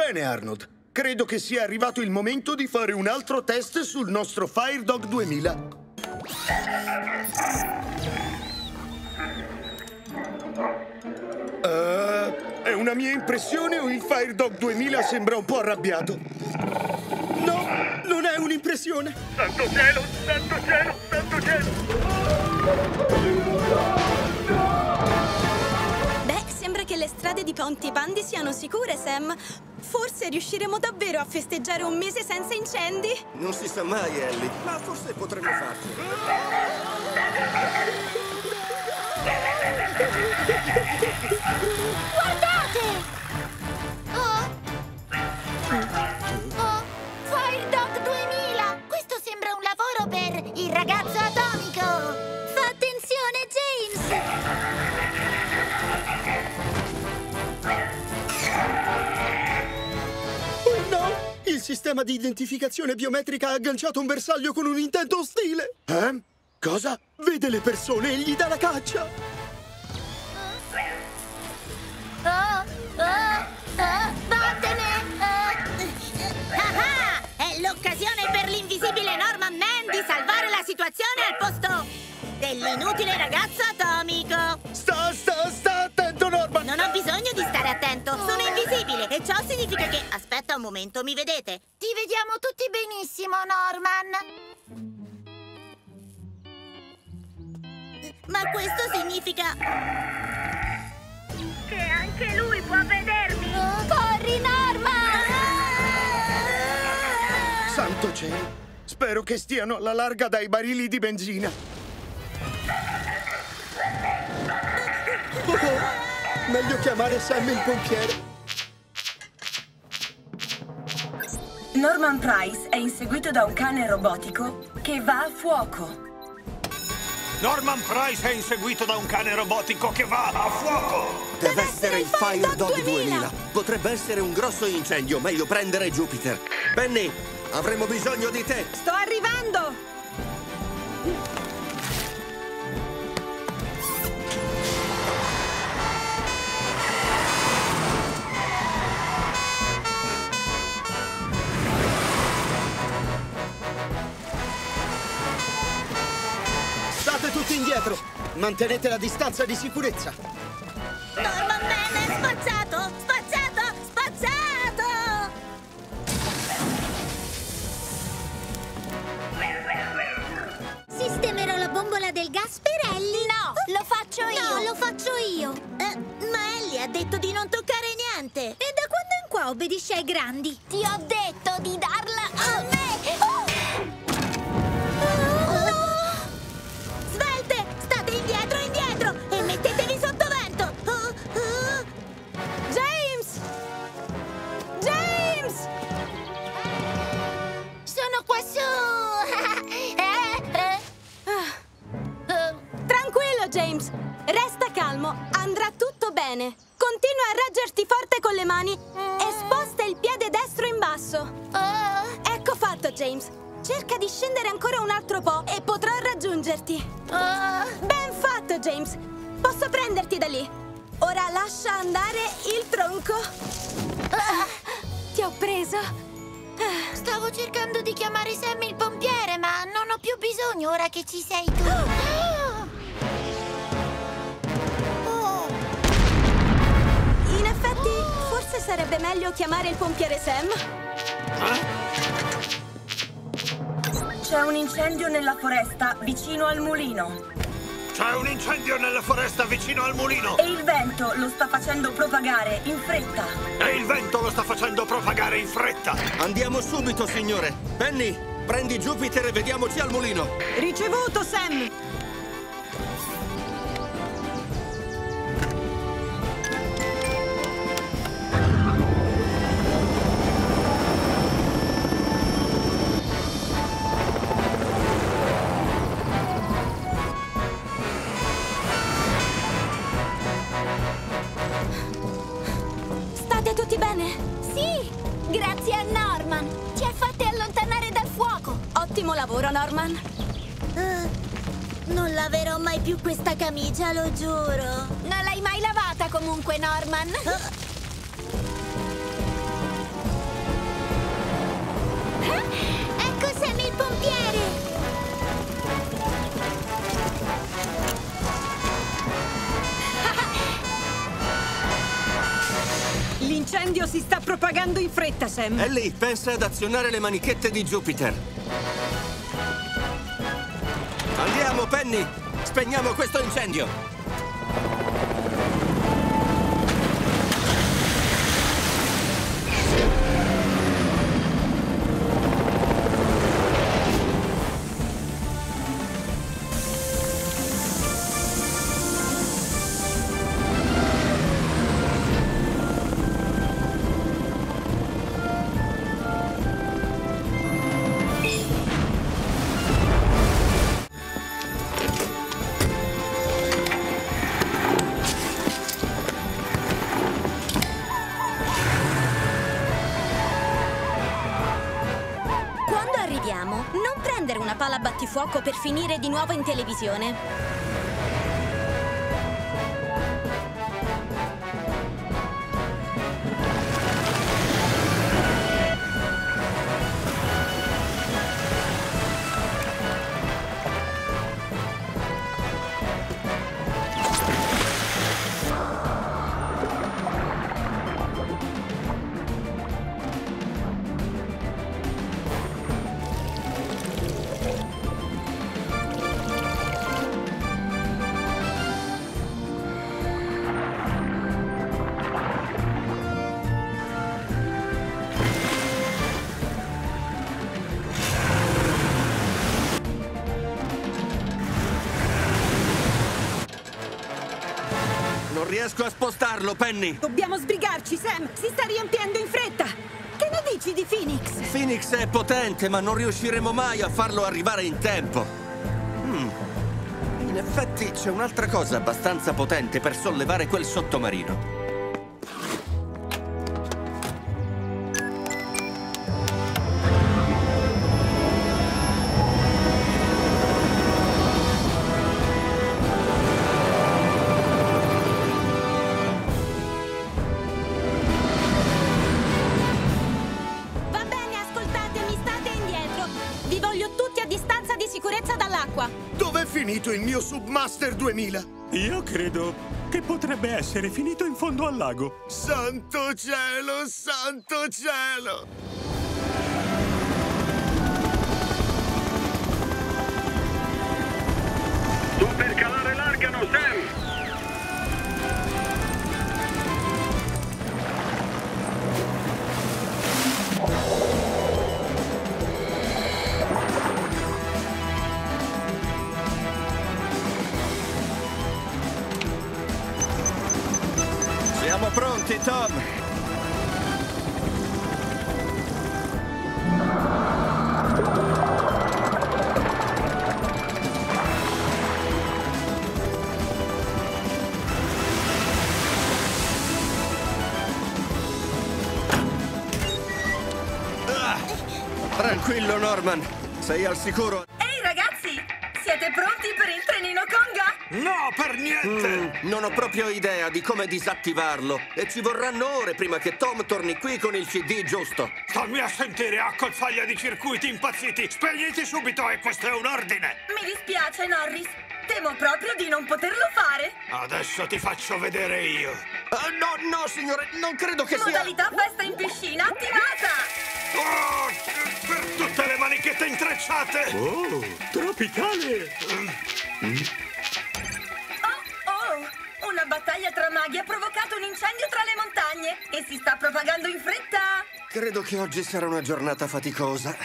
Bene, Arnold. Credo che sia arrivato il momento di fare un altro test sul nostro Firedog 2000. È una mia impressione o il Firedog 2000 sembra un po' arrabbiato? No, non è un'impressione. Santo cielo, santo cielo, santo cielo! Beh, sembra che le strade di Pontypandy siano sicure, Sam. Forse riusciremo davvero a festeggiare un mese senza incendi. Non si sa mai, Ellie, ma forse potremmo farci. Guardate! Oh! Firedog 2000! Questo sembra un lavoro per il ragazzo atomico! Fa attenzione, James! Oh no! Il sistema di identificazione biometrica ha agganciato un bersaglio con un intento ostile! Cosa? Vede le persone e gli dà la caccia! Vattene! Ah! È l'occasione per l'invisibile Norman Man di salvare la situazione al posto dell'inutile ragazzo atomico! Sta attento, Norman! Non ho bisogno di stare attento, sono invisibile e ciò significa che... Aspetta un momento, mi vedete? Ti vediamo tutti benissimo, Norman! Ma questo significa... Che anche lui può vedermi! Corri, Norman! Santo cielo! Spero che stiano alla larga dai barili di benzina. Meglio chiamare Sam il pompiere. Norman Price è inseguito da un cane robotico che va a fuoco. Norman Price è inseguito da un cane robotico che va a fuoco! Deve essere il Firedog 2000. Potrebbe essere un grosso incendio, meglio prendere Jupiter. Penny, avremo bisogno di te. Sto arrivando! State tutti indietro! Mantenete la distanza di sicurezza! Norman Man è spazzato! Spazzato! Spazzato! Sistemerò la bombola del gas per Ellie! No! Lo faccio io! No, lo faccio io! Ma Ellie ha detto di non toccare niente! E da quando in qua obbedisci ai grandi? Ti ho detto di darla a me! Svelte! State indietro, indietro! E mettetevi sotto vento! James! James! Sono qua su! Tranquillo, James. Resta calmo. Andrà tutto bene. Continua a reggerti forte con le mani e sposta il piede destro in basso. Ecco fatto, James. Cerca di scendere ancora un altro po' e potrò raggiungerti. Ben fatto, James. Posso prenderti da lì. Ora lascia andare il tronco. Ti ho preso. Stavo cercando di chiamare Sam il pompiere, ma non ho più bisogno ora che ci sei tu. In effetti, forse sarebbe meglio chiamare il pompiere Sam. C'è un incendio nella foresta vicino al mulino. C'è un incendio nella foresta vicino al mulino! E il vento lo sta facendo propagare in fretta. E il vento lo sta facendo propagare in fretta! Andiamo subito, signore. Penny, prendi Jupiter e vediamoci al mulino. Ricevuto, Sam! State tutti bene? Sì, grazie a Norman. Ci ha fatti allontanare dal fuoco. Ottimo lavoro, Norman. Non laverò mai più questa camicia, lo giuro. Non l'hai mai lavata comunque, Norman. L'incendio si sta propagando in fretta, Sam. Ellie, pensa ad azionare le manichette di Jupiter. Andiamo, Penny! Spegniamo questo incendio! Non prendere una pala battifuoco per finire di nuovo in televisione. Non riesco a spostarlo, Penny! Dobbiamo sbrigarci, Sam! Si sta riempiendo in fretta! Che ne dici di Phoenix? Phoenix è potente, ma non riusciremo mai a farlo arrivare in tempo. In effetti c'è un'altra cosa abbastanza potente per sollevare quel sottomarino. Dov'è finito il mio Submaster 2000? Io credo che potrebbe essere finito in fondo al lago. Santo cielo, santo cielo! Tu per calare l'arcano, Sam! Siamo pronti, Tom! Tranquillo, Norman. Sei al sicuro? Ehi, ragazzi! Siete pronti per il trenino Conga? No, per niente! Non ho proprio idea di come disattivarlo e ci vorranno ore prima che Tom torni qui con il CD giusto. Stammi a sentire, accolfaglia di circuiti impazziti! Spegniti subito e questo è un ordine! Mi dispiace, Norris. Temo proprio di non poterlo fare. Adesso ti faccio vedere io. No, signore, non credo che sia... Modalità festa in piscina attivata! Oh, per tutte le manichette intrecciate! Oh, tropicale! Oh, una battaglia tra maghi ha provocato un incendio tra le montagne e si sta propagando in fretta. Credo che oggi sarà una giornata faticosa.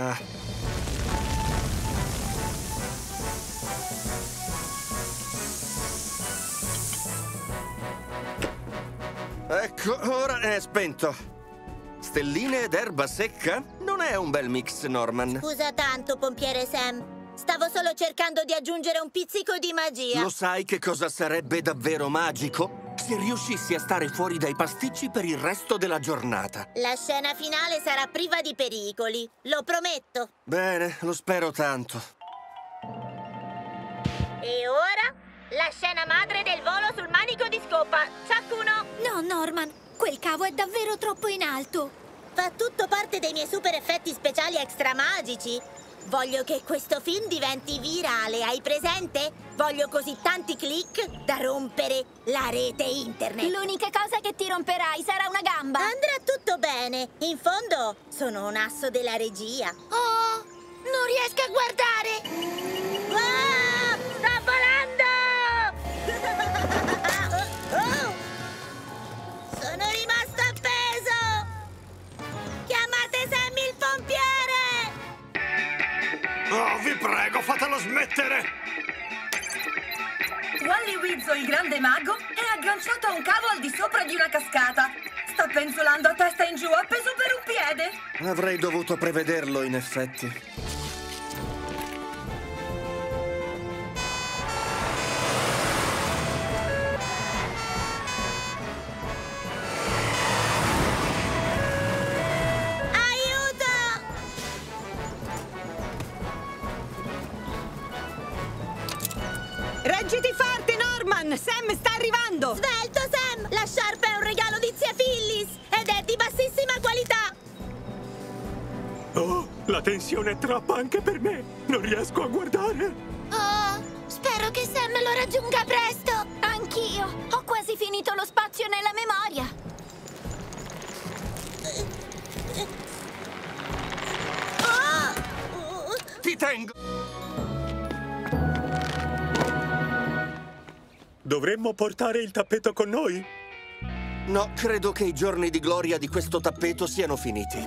Ecco, ora è spento. Stelline ed erba secca? Non è un bel mix, Norman. Scusa tanto, pompiere Sam. Stavo solo cercando di aggiungere un pizzico di magia. Lo sai che cosa sarebbe davvero magico? Se riuscissi a stare fuori dai pasticci per il resto della giornata. La scena finale sarà priva di pericoli, lo prometto. Bene, lo spero tanto. E ora? La scena madre del volo sul manico di scopa. Ciascuno! No, Norman, quel cavo è davvero troppo in alto. Fa tutto parte dei miei super effetti speciali extra magici. Voglio che questo film diventi virale, hai presente? Voglio così tanti click da rompere la rete internet. L'unica cosa che ti romperai sarà una gamba. Andrà tutto bene. In fondo, sono un asso della regia. Oh, non riesco a guardare. Wow, sta volando! Sono rimasto appeso. Chiamate Sammy il pompiere. Oh, vi prego, fatelo smettere! Wally Wizzo, il grande mago, è agganciato a un cavo al di sopra di una cascata. Sta penzolando a testa in giù, appeso per un piede. Avrei dovuto prevederlo, in effetti. Reggiti forte, Norman! Sam sta arrivando! Svelto, Sam! La sciarpa è un regalo di zia Phyllis ed è di bassissima qualità! Oh, la tensione è troppa anche per me! Non riesco a guardare! Oh, spero che Sam lo raggiunga presto! Anch'io! Ho quasi finito lo spazio nella memoria! Ti tengo! Dovremmo portare il tappeto con noi? No, credo che i giorni di gloria di questo tappeto siano finiti.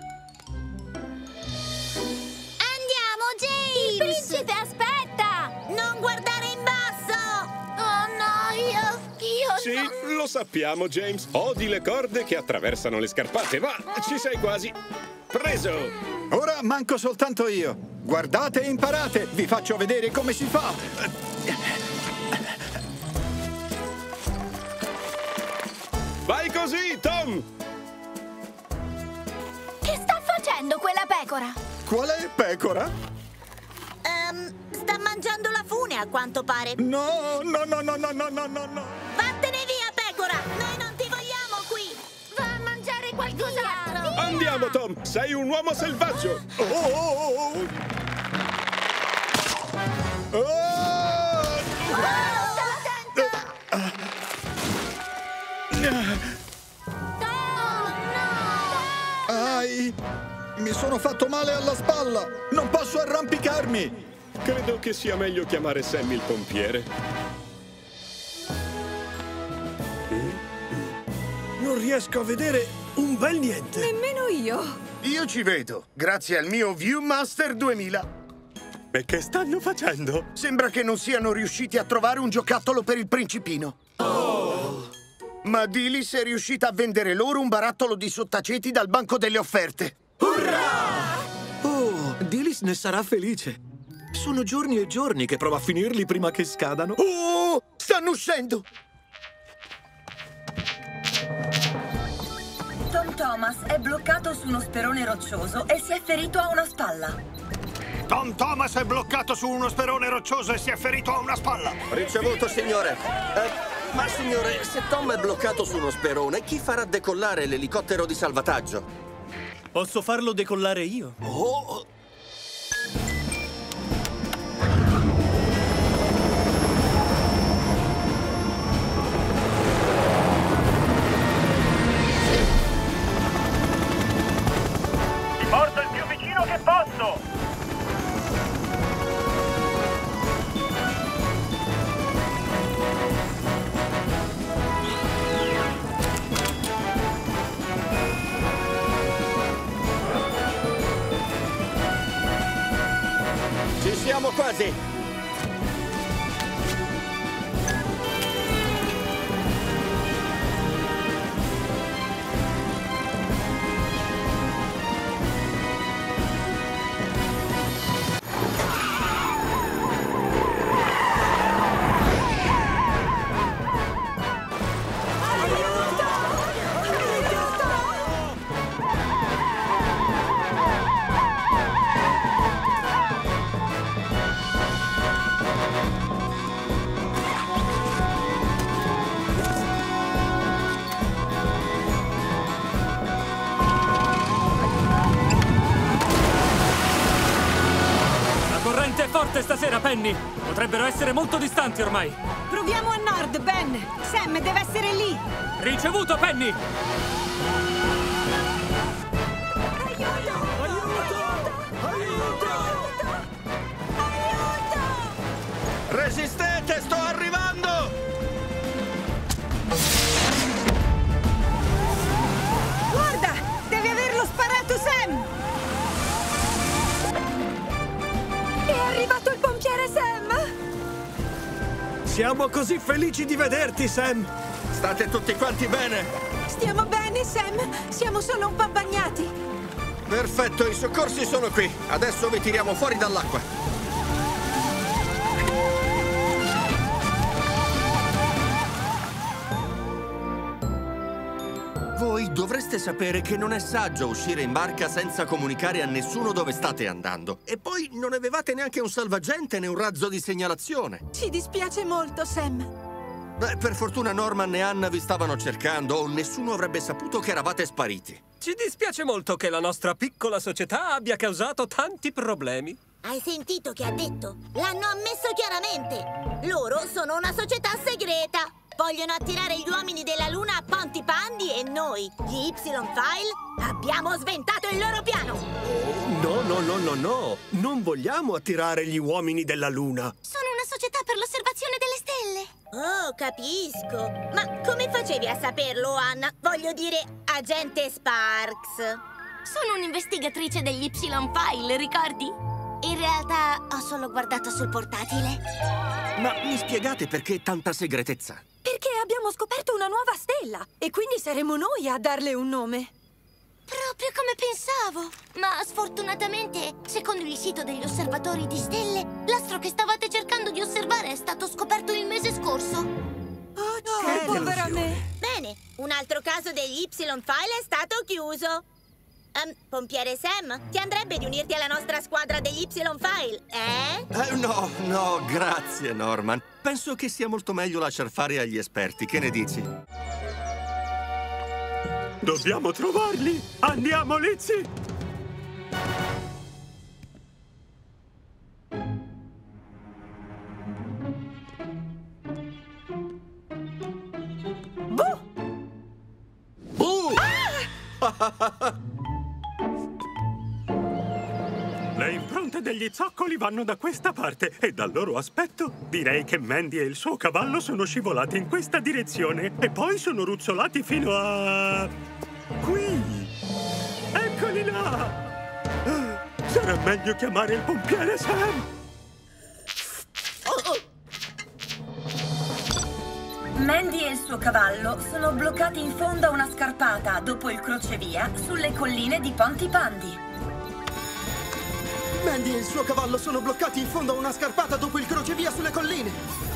Andiamo, James! Il principe aspetta! Non guardare in basso! Oh no, io Sì, lo sappiamo, James. Odi le corde che attraversano le scarpate. Va, ci sei quasi. Preso! Ora manco soltanto io. Guardate e imparate. Vi faccio vedere come si fa. Vai così, Tom! Che sta facendo quella pecora? Qual è pecora? Sta mangiando la fune, a quanto pare. No. Vattene via, pecora! Noi non ti vogliamo qui! Va a mangiare qualcos'altro! Andiamo, Tom! Sei un uomo selvaggio! Ai! Mi sono fatto male alla spalla! Non posso arrampicarmi! Credo che sia meglio chiamare Sammy il pompiere. Non riesco a vedere un bel niente. Nemmeno io. Io ci vedo, grazie al mio Viewmaster 2000. E che stanno facendo? Sembra che non siano riusciti a trovare un giocattolo per il principino. Ma Dilys è riuscita a vendere loro un barattolo di sottaceti dal banco delle offerte. Oh, Dilys ne sarà felice. Sono giorni e giorni che prova a finirli prima che scadano. Oh, stanno uscendo! Tom Thomas è bloccato su uno sperone roccioso e si è ferito a una spalla. Tom Thomas è bloccato su uno sperone roccioso e si è ferito a una spalla. Ricevuto, signore. Ma, signore, se Tom è bloccato su uno sperone, chi farà decollare l'elicottero di salvataggio? Posso farlo decollare io? Oh! Ti porto il più vicino che posso! Ci siamo quasi! forte stasera, Penny! Potrebbero essere molto distanti ormai! Proviamo a nord, Ben! Sam deve essere lì! Ricevuto, Penny! Resistete, sto arrivando! Guarda! Deve averlo sparato Sam! È arrivato il pompiere Sam! Siamo così felici di vederti, Sam! State tutti quanti bene? Stiamo bene, Sam! Siamo solo un po' bagnati! Perfetto, i soccorsi sono qui. Adesso vi tiriamo fuori dall'acqua. Voi dovreste sapere che non è saggio uscire in barca senza comunicare a nessuno dove state andando. E poi non avevate neanche un salvagente né un razzo di segnalazione. Ci dispiace molto, Sam. Beh, per fortuna Norman e Anna vi stavano cercando o nessuno avrebbe saputo che eravate spariti. Ci dispiace molto che la nostra piccola società abbia causato tanti problemi. Hai sentito che ha detto? L'hanno ammesso chiaramente. Loro sono una società segreta. Vogliono attirare gli uomini della Luna a Pontypandy e noi, gli Y-File, abbiamo sventato il loro piano. No. Non vogliamo attirare gli uomini della Luna. Sono una società per l'osservazione delle stelle. Oh, capisco. Ma come facevi a saperlo, Anna? Voglio dire, agente Sparks. Sono un'investigatrice degli Y-File, ricordi? In realtà ho solo guardato sul portatile. Ma mi spiegate perché tanta segretezza? Perché abbiamo scoperto una nuova stella e quindi saremo noi a darle un nome. Proprio come pensavo. Ma sfortunatamente, secondo il sito degli osservatori di stelle, l'astro che stavate cercando di osservare è stato scoperto il mese scorso. Oh, no, povera me. Bene, un altro caso degli Y-File è stato chiuso. Pompiere Sam, ti andrebbe di unirti alla nostra squadra degli Y-File, eh? No, grazie, Norman. Penso che sia molto meglio lasciar fare agli esperti. Che ne dici? Dobbiamo trovarli! Andiamo, Lizzie! Le impronte degli zoccoli vanno da questa parte e dal loro aspetto direi che Mandy e il suo cavallo sono scivolati in questa direzione e poi sono ruzzolati fino a... qui! Eccoli là! Sarà meglio chiamare il pompiere Sam! Mandy e il suo cavallo sono bloccati in fondo a una scarpata dopo il crocevia sulle colline di Pontypandy. Mandy e il suo cavallo sono bloccati in fondo a una scarpata dopo il crocevia sulle colline.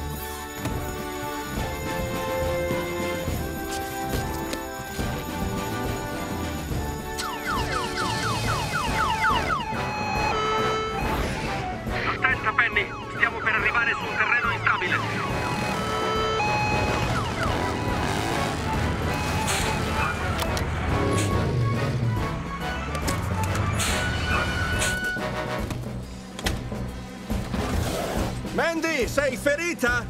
Attenta, Penny! Stiamo per arrivare su un terreno instabile. Mandy, sei ferita?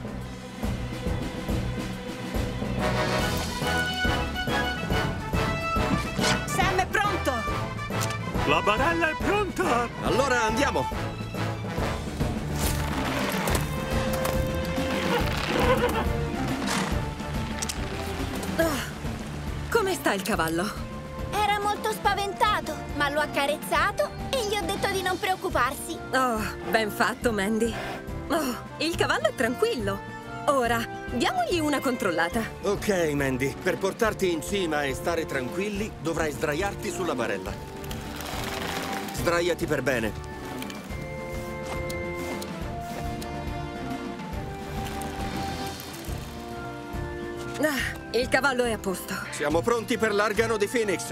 Sam è pronto! La barella è pronta! Allora andiamo! Come sta il cavallo? Era molto spaventato, ma l'ho accarezzato e gli ho detto di non preoccuparsi. Oh, ben fatto, Mandy. Oh, il cavallo è tranquillo. Ora, diamogli una controllata. Ok, Mandy, per portarti in cima e stare tranquilli, dovrai sdraiarti sulla barella. Sdraiati per bene. Il cavallo è a posto. Siamo pronti per l'argano di Phoenix.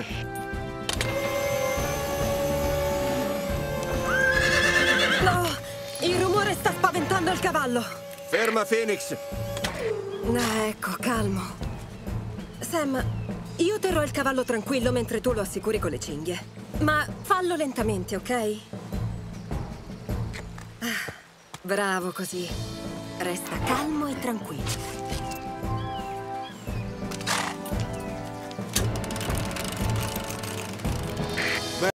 No! Il rumore sta spaventando il cavallo. Ferma, Phoenix. Ecco, calmo. Sam, io terrò il cavallo tranquillo mentre tu lo assicuri con le cinghie. Ma fallo lentamente, ok? Bravo così. Resta calmo e tranquillo.